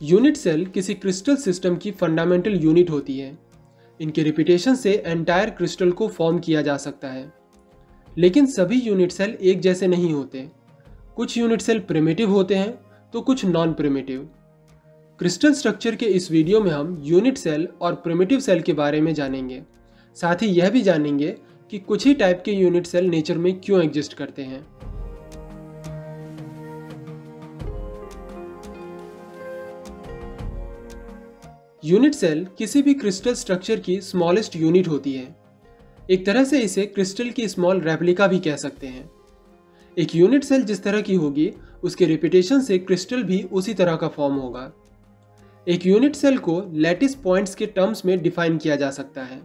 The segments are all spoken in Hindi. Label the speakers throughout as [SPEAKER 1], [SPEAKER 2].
[SPEAKER 1] यूनिट सेल किसी क्रिस्टल सिस्टम की फंडामेंटल यूनिट होती है। इनके रिपीटेशन से एंटायर क्रिस्टल को फॉर्म किया जा सकता है। लेकिन सभी यूनिट सेल एक जैसे नहीं होते। कुछ यूनिट सेल प्रिमिटिव होते हैं तो कुछ नॉन प्रिमिटिव। क्रिस्टल स्ट्रक्चर के इस वीडियो में हम यूनिट सेल और प्रिमिटिव सेल के बारे में जानेंगे। साथ ही यह भी जानेंगे कि कुछ ही टाइप के यूनिट सेल नेचर में क्यों एग्जिस्ट करते हैं। यूनिट सेल किसी भी क्रिस्टल स्ट्रक्चर की स्मॉलेस्ट यूनिट होती है। एक तरह से इसे क्रिस्टल की स्मॉल रेप्लिका भी कह सकते हैं। एक यूनिट सेल जिस तरह की होगी उसके रिपीटेशन से क्रिस्टल भी उसी तरह का फॉर्म होगा। एक यूनिट सेल को लैटिस पॉइंट्स के टर्म्स में डिफाइन किया जा सकता है।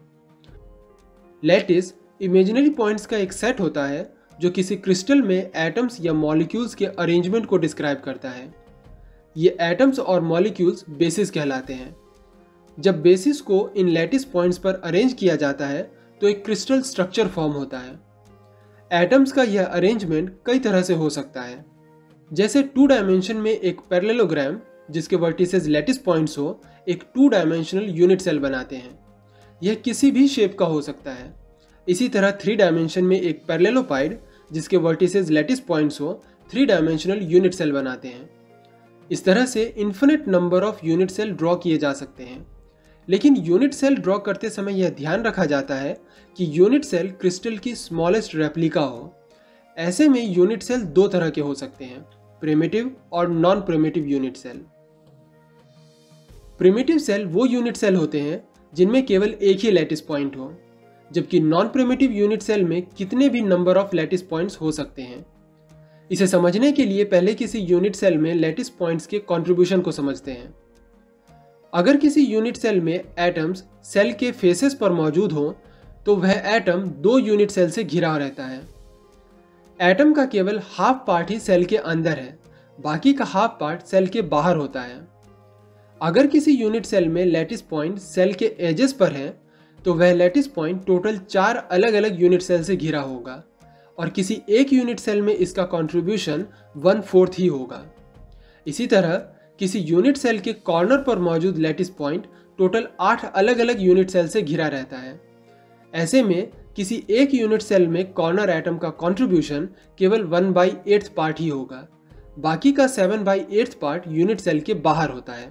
[SPEAKER 1] लैटिस इमेजिनरी पॉइंट्स का एक सेट होता है जो किसी क्रिस्टल में एटम्स या मॉलिक्यूल्स के अरेंजमेंट को डिस्क्राइब करता है। ये एटम्स और मॉलिक्यूल्स बेसिस कहलाते हैं। जब बेसिस को इन लैटिस पॉइंट्स पर अरेंज किया जाता है तो एक क्रिस्टल स्ट्रक्चर फॉर्म होता है। एटम्स का यह अरेंजमेंट कई तरह से हो सकता है, जैसे 2 डायमेंशन में एक पैरेललोग्राम जिसके वर्टिसेस लैटिस पॉइंट्स हो एक 2 डायमेंशनल यूनिट सेल बनाते हैं। यह किसी भी शेप का हो सकता है। इसी तरह 3 डायमेंशन में एक पैरेललोपाइड जिसके वर्टिसेस लैटिस पॉइंट्स हो 3 डायमेंशनल यूनिट सेल बनाते हैं। इस तरह से infinite number of unit cell draw किए जा सकते हैं। लेकिन यूनिट सेल ड्रॉ करते समय यह ध्यान रखा जाता है कि यूनिट सेल क्रिस्टल की स्मॉलेस्ट रेप्लिका हो। ऐसे में यूनिट सेल 2 तरह के हो सकते हैं, प्रिमिटिव और non primitive unit cell. Primitive cell वो यूनिट सेल होते हैं जिनमें केवल एक ही लैटिस पॉइंट हो, जबकि नॉन प्रिमिटिव यूनिट सेल में कितने भी नंबर ऑफ लैटिस पॉइंट्स हो सकते हैं। इसे समझने के लिए पहले किसी यूनिट सेल में लैटिस पॉइंट्स के कंट्रीब्यूशन को समझते हैं। अगर किसी यूनिट सेल में एटम्स सेल के फेसेस पर मौजूद हो तो वह एटम 2 यूनिट सेल से घिरा रहता है। एटम का केवल हाफ पार्ट ही सेल के अंदर है, बाकी का हाफ पार्ट सेल के बाहर होता है। अगर किसी यूनिट सेल में लैटिस पॉइंट सेल के एजेस पर है तो वह लैटिस पॉइंट टोटल 4 अलग अलग यूनिट सेल से घिरा होगा और किसी एक यूनिट सेल में इसका कंट्रीब्यूशन 1/4 ही होगा। इसी तरह किसी यूनिट सेल के कॉर्नर पर मौजूद लैटिस पॉइंट टोटल 8 अलग अलग यूनिट सेल से घिरा रहता है। ऐसे में किसी एक यूनिट सेल में कॉर्नर एटम का कंट्रीब्यूशन केवल 1/8 पार्ट ही होगा, बाकी का 7/8 पार्ट यूनिट सेल के बाहर होता है।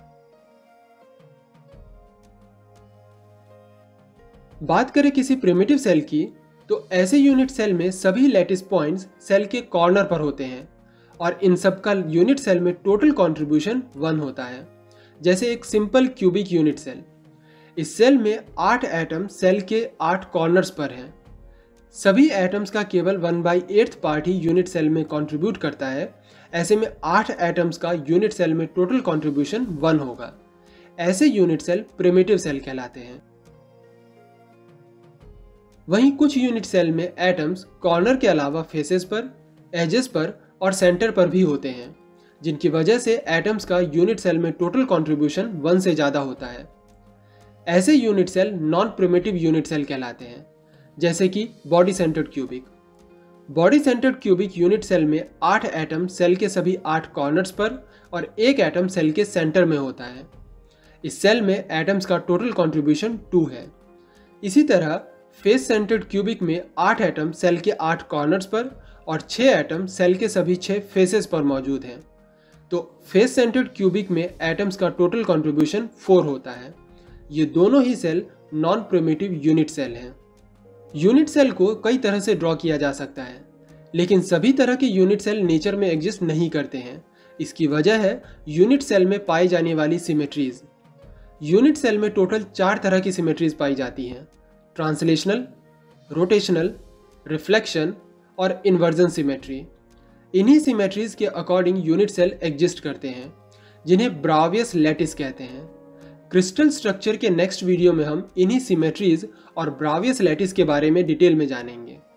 [SPEAKER 1] बात करें किसी प्रिमिटिव सेल की तो ऐसे यूनिट सेल में सभी लैटिस पॉइंट्स सेल के कॉर्नर पर होते हैं और इन सब का यूनिट सेल में टोटल कंट्रीब्यूशन 1 होता है, जैसे एक सिंपल क्यूबिक यूनिट सेल। इस सेल में 8 एटम सेल के 8 कॉर्नर्स पर हैं। सभी एटम्स का केवल 1/8 पार्ट ही यूनिट सेल में कंट्रीब्यूट करता है। ऐसे में 8 एटम्स का यूनिट सेल में टोटल कंट्रीब्यूशन 1 होगा। ऐसे यूनिट सेल प्रिमिटिव सेल कहलाते हैं। वहीं कुछ यूनिट सेल में एटम्स कॉर्नर के अलावा फेसेस पर, एजेस पर और सेंटर पर भी होते हैं, जिनकी वजह से एटम्स का यूनिट सेल में टोटल कंट्रीब्यूशन 1 से ज़्यादा होता है। ऐसे unit cell non primitive unit cell कहलाते हैं, जैसे कि body centred cubic. Body centred cubic unit cell में 8 एटम सेल के सभी 8 कॉर्नर्स पर और 1 एटम सेल के सेंटर में होता है। इस सेल में एटम्स का टोटल कंट्रीब्यूशन 2 है। इसी तरह फेस सेंटर्ड क्यूबिक में 8 एटम सेल के 8 कॉर्नर्स पर और 6 एटम सेल के सभी 6 फेसेस पर मौजूद हैं। तो फेस सेंटर्ड क्यूबिक में एटम्स का टोटल कंट्रीब्यूशन 4 होता है। ये दोनों ही cell non primitive unit cell हैं। यूनिट सेल को कई तरह से ड्रॉ किया जा सकता है, लेकिन सभी तरह के यूनिट सेल नेचर में एग्जिस्ट नहीं करते हैं। इसकी वजह है यूनिट सेल में पाई जाने वाली सिमेट्रीज। यूनिट सेल में टोटल 4 तरह की सिमेट्रीज पाई जाती हैं: ट्रांसलेशनल, रोटेशनल, रिफ्लेक्शन और इन्वर्जन सिमेट्री। इन्हीं सिमेट्रीज के अकॉर्डिंग यूनिट सेल एग्जिस्ट करते हैं, जिन्हें ब्रावियस लैटिस कहते हैं। क्रिस्टल स्ट्रक्चर के नेक्स्ट वीडियो में हम इन्हीं सिमेट्रीज और ब्रावियस लैटिस के बारे में डिटेल में जानेंगे।